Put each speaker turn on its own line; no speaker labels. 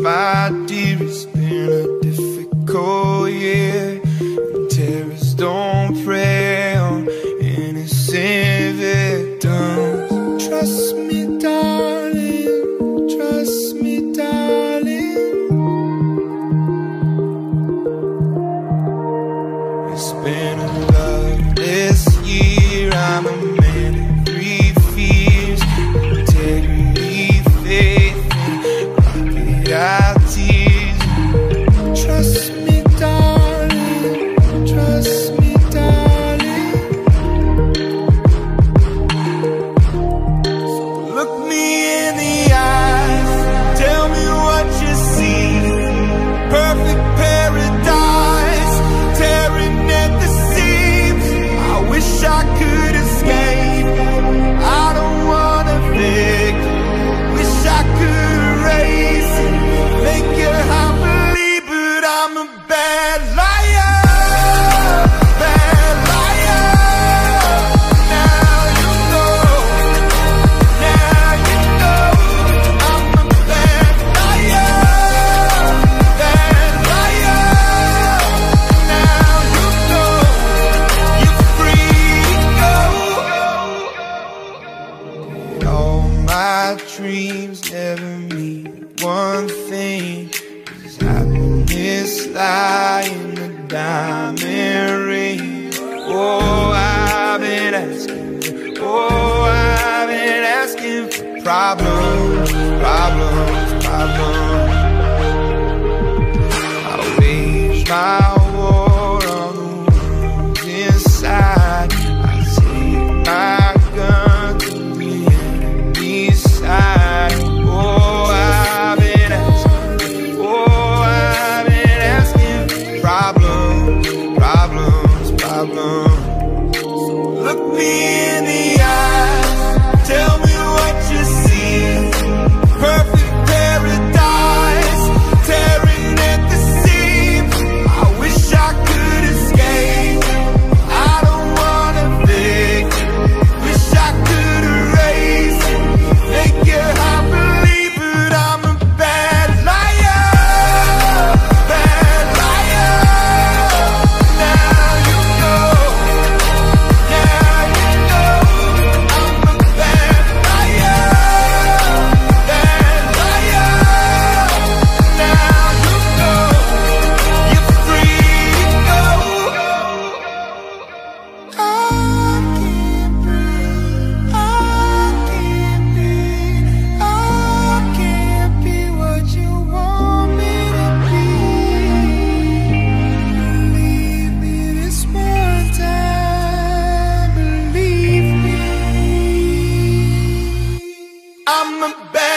my dear, it's been a difficult year, and terrorists don't prey on innocent victims. Trust me, darling, trust me, darling. It's been a loveless year, I'm a man of three fears: integrity, faith, and crocodile tears. Trust me, darling, trust me, darling. So look me in the eyes, tell me what you see. Perfect paradise, tearing at the seams. I wish I could escape, I don't wanna fake. Wish I could erase it, make your heart believe, but I'm a bad liar, bad liar. Now you know, now you know, I'm a bad liar, bad liar. Now you know, you're free to go. All my dreams never mean one thing, 'cause happiness lie in the diamond ring. Oh, I've been asking, oh, I've been asking for problems, problems, problems. I wage my war on the wounds inside. I take my gun to the enemy's side. Oh, I've been asking, oh, I've been asking for problems, problems, problems. Look me in the eyes, tell me what you see. Perfect paradise, tearing at the seams. I wish I could escape, I don't wanna fake. Wish I could erase it, make your heart believe, but I'm a bad liar, bad liar. Now you know, now you know, I'm a bad liar, bad liar. Now you know, you're free to go. I can't breathe, I can't be, I can't be what you want me to be. Believe me this one time, believe me. I'm a bad